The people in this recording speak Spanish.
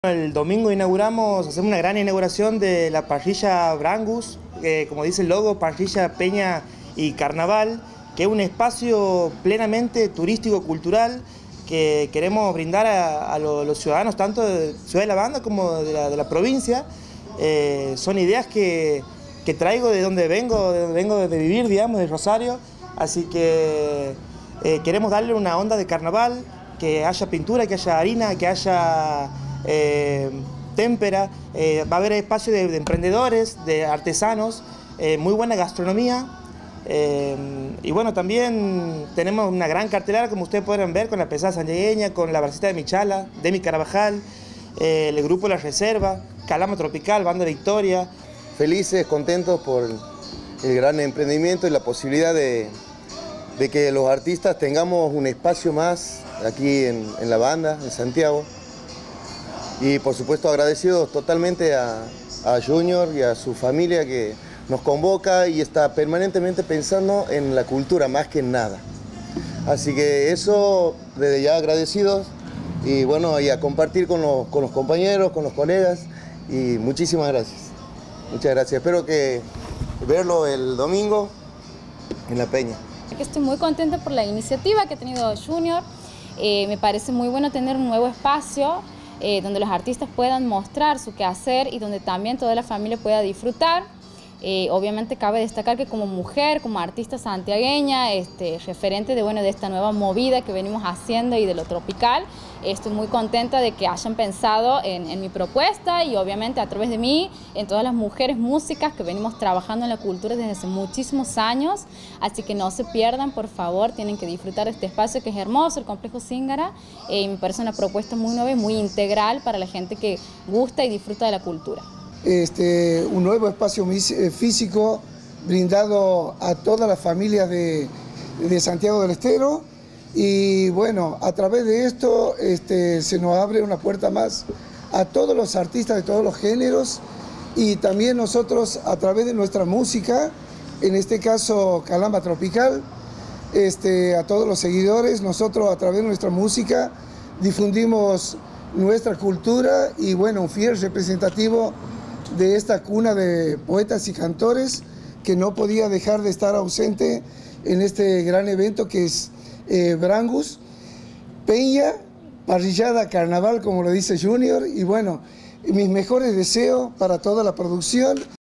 El domingo hacemos una gran inauguración de la parrilla Brangus, como dice el logo, parrilla, peña y carnaval, que es un espacio plenamente turístico-cultural que queremos brindar a los ciudadanos, tanto de Ciudad de la Banda como de la provincia. Son ideas que traigo de donde vengo de vivir, digamos, de Rosario, así que queremos darle una onda de carnaval, que haya pintura, que haya harina, que haya témpera, va a haber espacio de emprendedores, de artesanos, muy buena gastronomía, y bueno, también tenemos una gran cartelera, como ustedes podrán ver, con la pesada santiagueña, con la Barcita de Michala, Demi Carabajal, el grupo La Reserva, Calama Tropical, Banda Victoria. Felices, contentos por el gran emprendimiento y la posibilidad de que los artistas tengamos un espacio más aquí en la banda, en Santiago. Y por supuesto agradecidos totalmente a Junior y a su familia que nos convoca y está permanentemente pensando en la cultura más que en nada. Así que eso, desde ya agradecidos y bueno, y a compartir con los compañeros, con los colegas, y muchísimas gracias. Muchas gracias. Espero que verlo el domingo en la Peña. Estoy muy contenta por la iniciativa que ha tenido Junior. Me parece muy bueno tener un nuevo espacio donde los artistas puedan mostrar su quehacer y donde también toda la familia pueda disfrutar. Obviamente cabe destacar que como mujer, como artista santiagueña, referente de esta nueva movida que venimos haciendo y de lo tropical, estoy muy contenta de que hayan pensado en mi propuesta y obviamente a través de mí, en todas las mujeres músicas que venimos trabajando en la cultura desde hace muchísimos años. Así que no se pierdan, por favor, tienen que disfrutar de este espacio que es hermoso, el Complejo Zingara. Me parece una propuesta muy nueva y muy integral para la gente que gusta y disfruta de la cultura. Un nuevo espacio físico brindado a todas las familias de Santiago del Estero, y bueno, a través de esto se nos abre una puerta más a todos los artistas de todos los géneros, y también nosotros a través de nuestra música, en este caso Calama Tropical, a todos los seguidores, nosotros a través de nuestra música difundimos nuestra cultura y bueno, un fiel representativo de esta cuna de poetas y cantores que no podía dejar de estar ausente en este gran evento que es Brangus, Peña, parrillada, carnaval, como lo dice Junior, y bueno, mis mejores deseos para toda la producción.